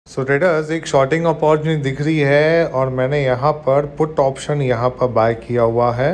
सो traders एक shorting opportunity दिख रही है और मैंने यहाँ पर पुट ऑप्शन यहाँ पर बाय किया हुआ है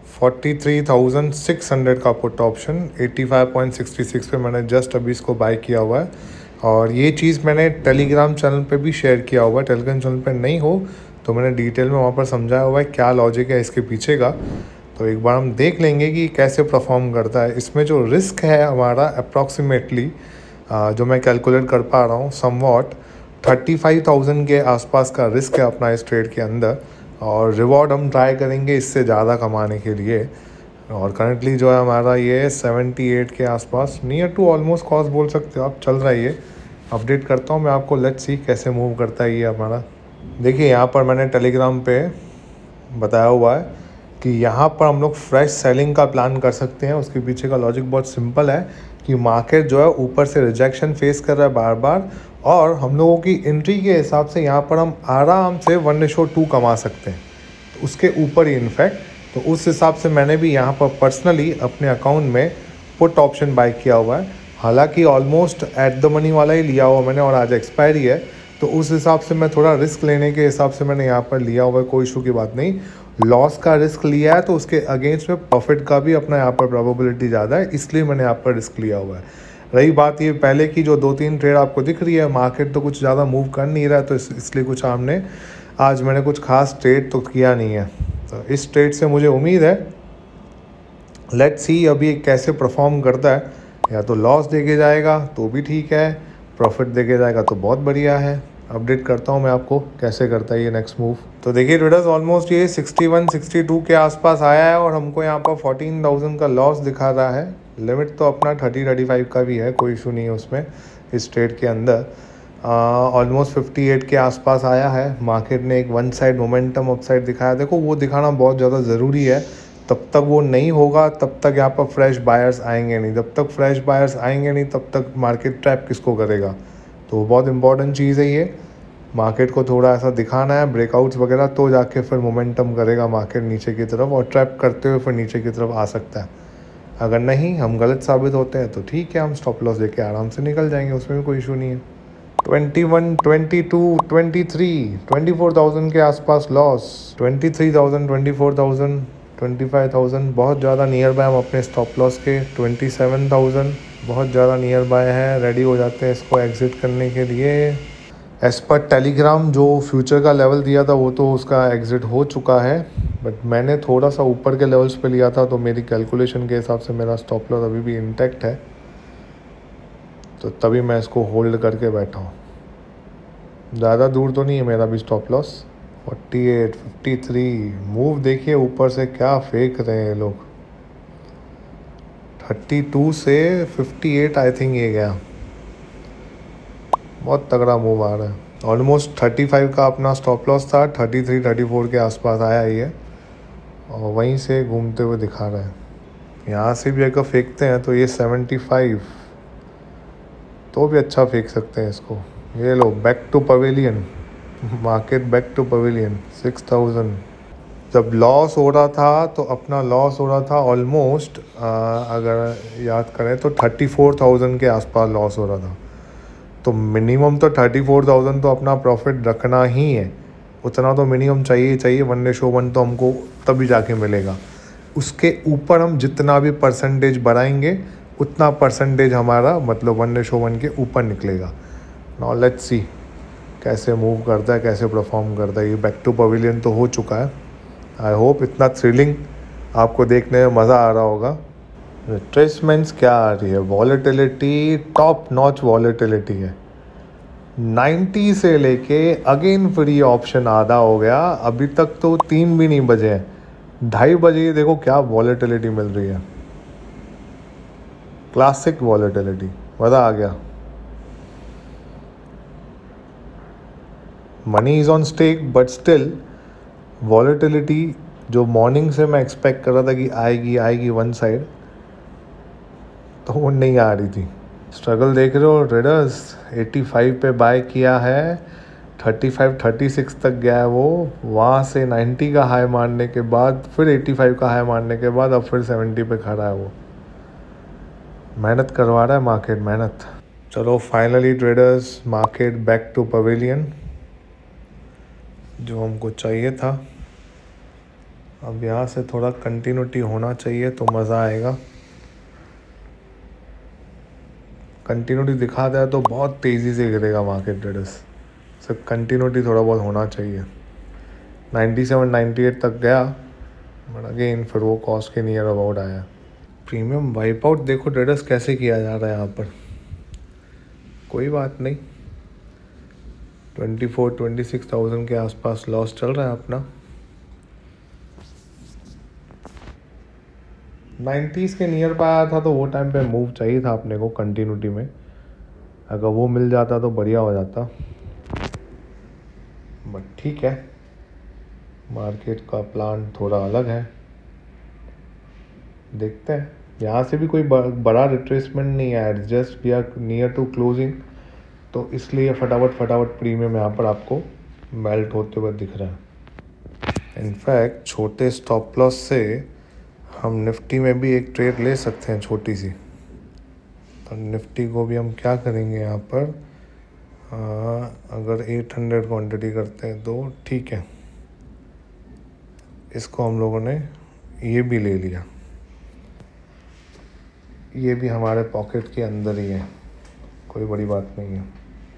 43,600 का पुट ऑप्शन 85.66 पे मैंने जस्ट अभी इसको बाय किया हुआ है। और ये चीज़ मैंने टेलीग्राम चैनल पे भी शेयर किया हुआ है। टेलीग्राम चैनल पे नहीं हो तो मैंने डिटेल में वहाँ पर समझाया हुआ है क्या लॉजिक है इसके पीछे का। तो एक बार हम देख लेंगे कि कैसे परफॉर्म करता है। इसमें जो रिस्क है हमारा अप्रॉक्सीमेटली जो मैं कैलकुलेट कर पा रहा हूँ समवॉट 35,000 के आसपास का रिस्क है अपना इस ट्रेड के अंदर। और रिवॉर्ड हम ट्राई करेंगे इससे ज़्यादा कमाने के लिए। और करंटली जो है हमारा ये 78 के आसपास नियर टू ऑलमोस्ट कॉस्ट बोल सकते हो आप चल रहा है। ये अपडेट करता हूँ मैं आपको, लेट्स सी कैसे मूव करता है ये हमारा। देखिए यहाँ पर मैंने टेलीग्राम पे बताया हुआ है कि यहाँ पर हम लोग फ्रेश सेलिंग का प्लान कर सकते हैं। उसके पीछे का लॉजिक बहुत सिंपल है कि मार्केट जो है ऊपर से रिजेक्शन फेस कर रहा है बार बार, और हम लोगों की एंट्री के हिसाब से यहाँ पर हम आराम से 1:2 कमा सकते हैं, तो उसके ऊपर ही इनफैक्ट। तो उस हिसाब से मैंने भी यहाँ पर पर्सनली अपने अकाउंट में पुट ऑप्शन बाय किया हुआ है। हालांकि ऑलमोस्ट एट द मनी वाला ही लिया हुआ मैंने और आज एक्सपायरी है, तो उस हिसाब से मैं थोड़ा रिस्क लेने के हिसाब से मैंने यहाँ पर लिया हुआ है। कोई इशू की बात नहीं। लॉस का रिस्क लिया है तो उसके अगेंस्ट में प्रॉफिट का भी अपना यहाँ पर प्रोबेबिलिटी ज़्यादा है, इसलिए मैंने यहाँ पर रिस्क लिया हुआ है। रही बात ये पहले की जो 2-3 ट्रेड आपको दिख रही है, मार्केट तो कुछ ज़्यादा मूव कर नहीं रहा है, तो इसलिए कुछ हमने आज मैंने कुछ खास ट्रेड तो किया नहीं है। तो इस ट्रेड से मुझे उम्मीद है, लेट्स सी अभी कैसे परफॉर्म करता है। या तो लॉस देके जाएगा तो भी ठीक है, प्रॉफिट देके जाएगा तो बहुत बढ़िया है। अपडेट करता हूँ मैं आपको कैसे करता है ये नेक्स्ट मूव। तो देखिए ट्रेडर्स ऑलमोस्ट ये 61-62 के आसपास आया है और हमको यहाँ पर 14,000 का लॉस दिखा रहा है। लिमिट तो अपना 30-35 का भी है, कोई इशू नहीं है उसमें। इस ट्रेड के अंदर ऑलमोस्ट 58 के आसपास आया है। मार्केट ने एक वन साइड मोमेंटम अपसाइड दिखाया, देखो वो दिखाना बहुत ज़्यादा ज़रूरी है। तब तक वो नहीं होगा तब तक यहाँ पर फ्रेश बायर्स आएंगे नहीं, जब तक फ्रेश बायर्स आएंगे नहीं तब तक मार्केट ट्रैप किसको करेगा। तो बहुत इंपॉर्टेंट चीज़ है ये। मार्केट को थोड़ा ऐसा दिखाना है ब्रेकआउट्स वगैरह, तो जाके फिर मोमेंटम करेगा मार्केट नीचे की तरफ और ट्रैप करते हुए फिर नीचे की तरफ आ सकता है। अगर नहीं हम गलत साबित होते हैं तो ठीक है, हम स्टॉप लॉस लेके आराम से निकल जाएंगे, उसमें भी कोई इशू नहीं है। 21, 22, 23, 24,000 के आसपास लॉस, 23,000, 24,000, 25,000 बहुत ज़्यादा नियर बाय हम अपने स्टॉप लॉस के। 27,000 बहुत ज़्यादा नियर बाय है। रेडी हो जाते हैं इसको एग्ज़िट करने के लिए। एज़ पर टेलीग्राम जो फ्यूचर का लेवल दिया था वो तो उसका एग्ज़िट हो चुका है, बट मैंने थोड़ा सा ऊपर के लेवल्स पे लिया था, तो मेरी कैलकुलेशन के हिसाब से मेरा स्टॉप लॉस अभी भी इंटैक्ट है, तो तभी मैं इसको होल्ड करके बैठा हूँ। ज़्यादा दूर तो नहीं है मेरा भी स्टॉप लॉस। 48, 53 मूव देखिए ऊपर से क्या फेंक रहे हैं ये लोग। 32 से 58 आई थिंक ये गया, बहुत तगड़ा मूव आ रहा है। ऑलमोस्ट 35 का अपना स्टॉप लॉस था, 33, 34 के आसपास आया ही है और वहीं से घूमते हुए दिखा रहा है। यहाँ से भी अगर फेंकते हैं तो ये 75 तो भी अच्छा फेंक सकते हैं इसको। ये लो back to pavilion, market back to pavilion 6,000। जब लॉस हो रहा था तो अपना लॉस हो रहा था ऑलमोस्ट अगर याद करें तो 34,000 के आसपास लॉस हो रहा था। तो मिनिमम तो 34,000 तो अपना प्रॉफिट रखना ही है, उतना तो मिनिमम चाहिए ही चाहिए। 1:1 तो हमको तभी जाके मिलेगा। उसके ऊपर हम जितना भी परसेंटेज बढ़ाएंगे उतना परसेंटेज हमारा मतलब 1:1 के ऊपर निकलेगा। नाउ लेट्स सी कैसे मूव करता है, कैसे परफॉर्म करता है। ये बैक टू पवेलियन तो हो चुका है। आई होप इतना थ्रिलिंग आपको देखने में मज़ा आ रहा होगा। रिट्रेसमेंट्स क्या आ रही है, वॉलेटिलिटी टॉप नॉच वॉलेटिलिटी है। 90 से लेके अगेन फिर ये ऑप्शन आधा हो गया, अभी तक तो 3 भी नहीं बजे हैं। 2:30 बजे देखो क्या वॉलेटिलिटी मिल रही है, क्लासिक वॉलेटिलिटी, मज़ा आ गया। Money is on stake but still volatility जो मॉर्निंग से मैं एक्सपेक्ट कर रहा था कि आएगी वन साइड, तो वो नहीं आ रही थी। स्ट्रगल देख रहे हो ट्रेडर्स, 85 पे बाय किया है, 35, 36 तक गया है वो। वहाँ से 90 का हाई मारने के बाद फिर 85 का हाई मारने के बाद अब फिर 70 पे खड़ा है वो। मेहनत करवा रहा है मार्केट, मेहनत। चलो finally traders, market back to pavilion, जो हमको चाहिए था। अब यहाँ से थोड़ा कंटिन्यूटी होना चाहिए तो मज़ा आएगा। कंटिन्यूटी दिखाता है तो बहुत तेज़ी से गिरेगा मार्केट ट्रेडर्स, सिर्फ कंटिन्यूटी थोड़ा बहुत होना चाहिए। 97 98 तक गया, बट अगेन फिर वो कॉस्ट के नियर अबाउट आया। प्रीमियम वाइप आउट देखो ट्रेडर्स कैसे किया जा रहा है यहाँ पर। कोई बात नहीं, 24-26,000 के आसपास लॉस चल रहा है अपना। 90s के नियर पर आया था तो वो टाइम पे मूव चाहिए था अपने को कंटिन्यूटी में। अगर वो मिल जाता तो बढ़िया हो जाता, बट ठीक है, मार्केट का प्लान थोड़ा अलग है। देखते हैं, यहाँ से भी कोई बड़ा रिट्रेसमेंट नहीं आया, just we are near to closing, तो इसलिए फटाफट प्रीमियम यहाँ पर आपको मेल्ट होते हुए दिख रहा है। इनफैक्ट छोटे स्टॉप लॉस से हम निफ्टी में भी एक ट्रेड ले सकते हैं छोटी सी। तो निफ्टी को भी हम क्या करेंगे यहाँ पर, अगर 800 क्वांटिटी करते हैं तो ठीक है, इसको हम लोगों ने ये भी ले लिया, ये भी हमारे पॉकेट के अंदर ही है, कोई बड़ी बात नहीं है।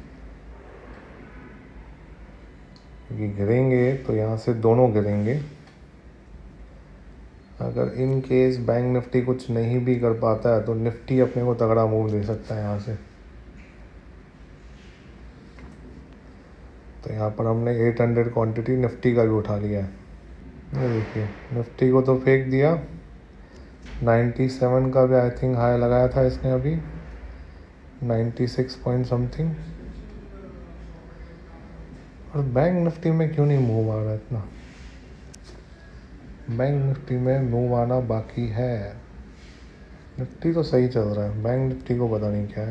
क्योंकि गिरेंगे तो यहाँ से दोनों गिरेंगे। अगर इन केस बैंक निफ्टी कुछ नहीं भी कर पाता है तो निफ्टी अपने को तगड़ा मूव दे सकता है यहाँ से। तो यहाँ पर हमने 800 क्वांटिटी निफ्टी का भी उठा लिया है। ये देखिए, निफ्टी को तो फेंक दिया, 97 का भी आई थिंक हाई लगाया था इसने अभी, 96 पॉइंट समथिंग। और बैंक निफ्टी में क्यों नहीं मूव आ रहा इतना, बैंक निफ्टी में मूव आना बाकी है। निफ्टी तो सही चल रहा है, बैंक निफ्टी को पता नहीं क्या है।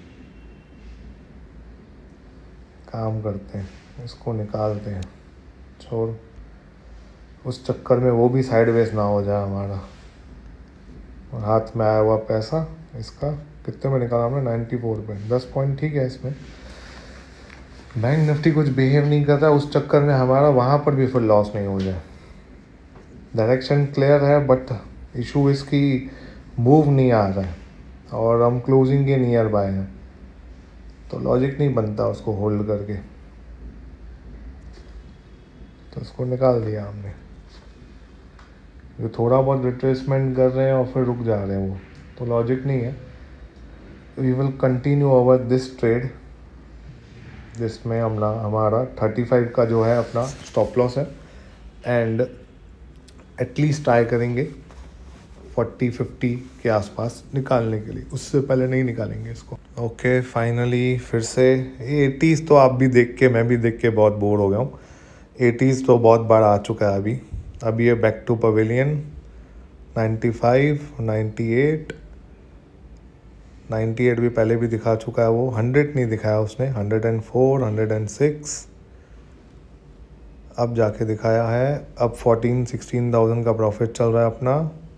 काम करते हैं, इसको निकालते हैं, छोड़, उस चक्कर में वो भी साइडवेज ना हो जाए हमारा। और हाथ में आया हुआ पैसा इसका कितने में निकाला हमने, 94 पे, 10 पॉइंट ठीक है इसमें। बैंक निफ्टी कुछ बिहेव नहीं करता, उस चक्कर में हमारा वहाँ पर भी फिर लॉस नहीं हो जाए। डायरेक्शन क्लियर है, बट इशू इसकी मूव नहीं आ रहा है और हम क्लोजिंग के नियर बाय हैं, तो लॉजिक नहीं बनता उसको होल्ड करके, तो उसको निकाल दिया हमने। जो थोड़ा बहुत रिट्रेसमेंट कर रहे हैं और फिर रुक जा रहे हैं, वो तो लॉजिक नहीं है। We will continue over this trade, जिसमें हमारा 35 का जो है अपना स्टॉप लॉस है, एंड एटलीस्ट ट्राई करेंगे 40-50 के आसपास निकालने के लिए, उससे पहले नहीं निकालेंगे इसको। ओके, फाइनली फिर से 80s तो आप भी देख के, मैं भी देख के बहुत बोर हो गया हूँ। 80s तो बहुत बार आ चुका है अभी ये बैक टू पवेलियन। 95, 98 भी पहले भी दिखा चुका है, वो 100 नहीं दिखाया उसने, 104, 106 अब जाके दिखाया है। अब 14-16,000 का प्रॉफिट चल रहा है अपना।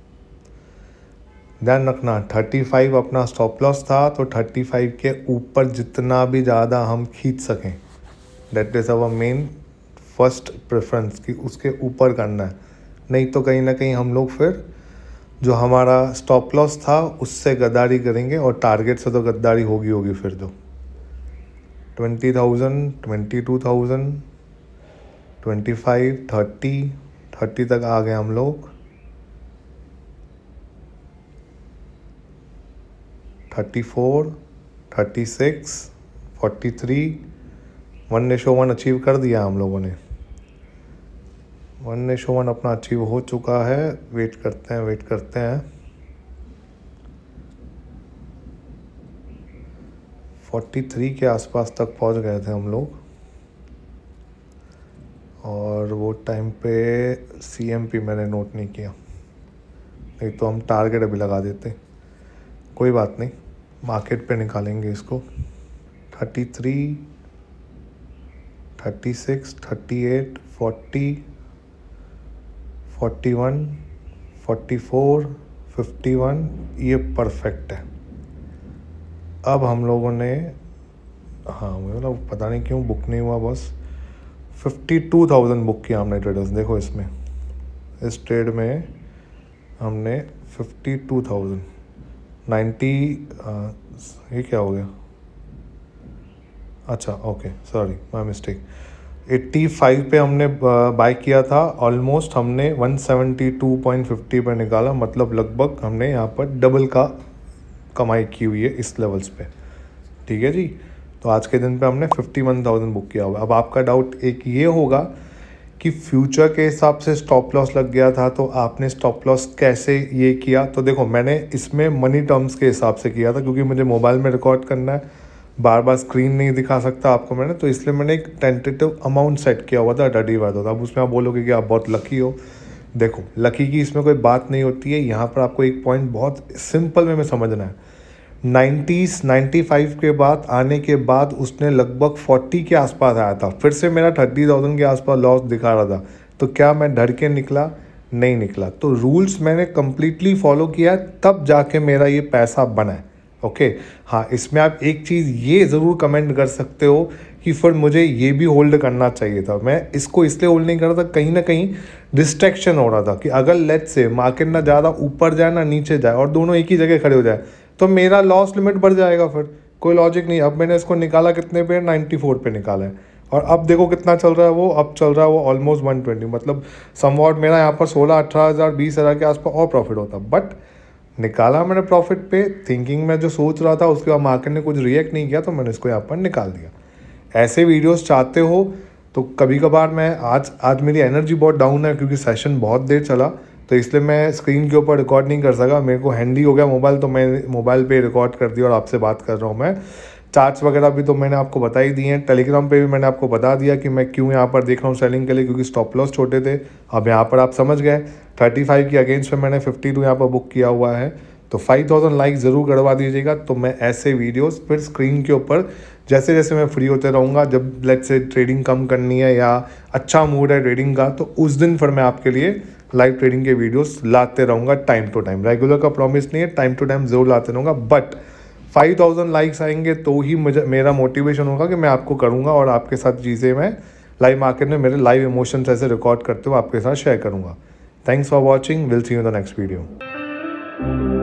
ध्यान रखना 35 अपना स्टॉप लॉस था, तो 35 के ऊपर जितना भी ज़्यादा हम खींच सकें, that is our main first preference, कि उसके ऊपर करना है। नहीं तो कहीं ना कहीं हम लोग फिर जो हमारा स्टॉप लॉस था उससे गद्दारी करेंगे, और टारगेट से तो गद्दारी होगी फिर तो। 20,000, 22,000, 25, 30 तक आ गए हम लोग। 34, 36, 43, 1:1 अचीव कर दिया हम लोगों ने। 1:1 अपना अचीव हो चुका है। वेट करते हैं 43 के आसपास तक पहुंच गए थे हम लोग, और वो टाइम पे CMP मैंने नोट नहीं किया, नहीं तो हम टारगेट अभी लगा देते। कोई बात नहीं, मार्केट पे निकालेंगे इसको। 33, 36, 38, 40, 41, 44, 51, ये परफेक्ट है। अब हम लोगों ने, हाँ मतलब पता नहीं क्यों बुक नहीं हुआ बस, 52,000 बुक किया हमने ट्रेडर्स। देखो इसमें, इस ट्रेड में हमने 52,000 90, ये क्या हो गया, अच्छा ओके सॉरी माय मिस्टेक, 85 पे हमने बाय किया था, ऑलमोस्ट हमने 172.50 पर निकाला, मतलब लगभग हमने यहाँ पर डबल का कमाई की हुई है इस लेवल्स पे। ठीक है जी, तो आज के दिन पे हमने 51,000 बुक किया हुआ। अब आपका डाउट एक ये होगा कि फ्यूचर के हिसाब से स्टॉप लॉस लग गया था, तो आपने स्टॉप लॉस कैसे ये किया? तो देखो मैंने इसमें मनी टर्म्स के हिसाब से किया था, क्योंकि मुझे मोबाइल में रिकॉर्ड करना है, बार बार स्क्रीन नहीं दिखा सकता आपको मैंने, तो इसलिए मैंने एक टेंटेटिव अमाउंट सेट किया हुआ था 35,000। अब उसमें आप बोलोगे कि आप बहुत लकी हो। देखो लकी की इसमें कोई बात नहीं होती है, यहाँ पर आपको एक पॉइंट बहुत सिंपल में समझना है। 95 के बाद आने के बाद उसने लगभग 40 के आसपास आया था, फिर से मेरा 30,000 के आसपास लॉस दिखा रहा था, तो क्या मैं डर के निकला? नहीं निकला। तो रूल्स मैंने कम्प्लीटली फॉलो किया, तब जाके मेरा ये पैसा बना है। ओके हाँ, इसमें आप एक चीज़ ये ज़रूर कमेंट कर सकते हो कि फिर मुझे ये भी होल्ड करना चाहिए था। मैं इसको इसलिए होल्ड नहीं कर रहा था, कहीं ना कहीं डिस्ट्रैक्शन हो रहा था कि अगर लेट्स से मार्केट ना ज़्यादा ऊपर जाए ना नीचे जाए और दोनों एक ही जगह खड़े हो जाए, तो मेरा लॉस लिमिट बढ़ जाएगा, फिर कोई लॉजिक नहीं। अब मैंने इसको निकाला कितने पे, 94 पे निकाला है, और अब देखो कितना चल रहा है वो, अब चल रहा है वो ऑलमोस्ट 120, मतलब समवॉट मेरा यहाँ पर 16-18 हज़ार 20 हज़ार के आसपास और प्रॉफिट होता। बट निकाला मैंने प्रॉफिट पे, थिंकिंग में जो सोच रहा था, उसके बाद मार्केट ने कुछ रिएक्ट नहीं किया, तो मैंने इसको यहाँ पर निकाल दिया। ऐसे वीडियोस चाहते हो तो कभी कभार मैं आज मेरी एनर्जी बहुत डाउन है, क्योंकि सेशन बहुत देर चला, तो इसलिए मैं स्क्रीन के ऊपर रिकॉर्ड नहीं कर सका। मेरे को हैंडी हो गया मोबाइल, तो मैं मोबाइल पे रिकॉर्ड कर दिया और आपसे बात कर रहा हूँ मैं। चार्ट्स वगैरह भी तो मैंने आपको बता ही दिए हैं, टेलीग्राम पे भी मैंने आपको बता दिया कि मैं क्यों यहाँ पर देख रहा हूँ सेलिंग के लिए, क्योंकि स्टॉप लॉस छोटे थे। अब यहाँ पर आप समझ गए, 35 की अगेंस्ट में मैंने 52 यहाँ पर बुक किया हुआ है। तो 5,000 लाइक ज़रूर करवा दीजिएगा, तो मैं ऐसे वीडियोस फिर स्क्रीन के ऊपर जैसे जैसे मैं फ्री होते रहूँगा, जब लेट्स से ट्रेडिंग कम करनी है या अच्छा मूड है ट्रेडिंग का, तो उस दिन फिर मैं आपके लिए लाइव ट्रेडिंग के वीडियोस लाते रहूँगा टाइम टू टाइम। रेगुलर का प्रॉमिस नहीं है, टाइम टू टाइम ज़रूर लाते रहूँगा, बट 5,000 लाइक्स आएंगे तो ही मेरा मोटिवेशन होगा कि मैं आपको करूँगा और आपके साथ चीज़ें मैं लाइव मार्केट में मेरे लाइव इमोशंस ऐसे रिकॉर्ड करते हुए आपके साथ शेयर करूँगा। Thanks for watching, will see you in the next video.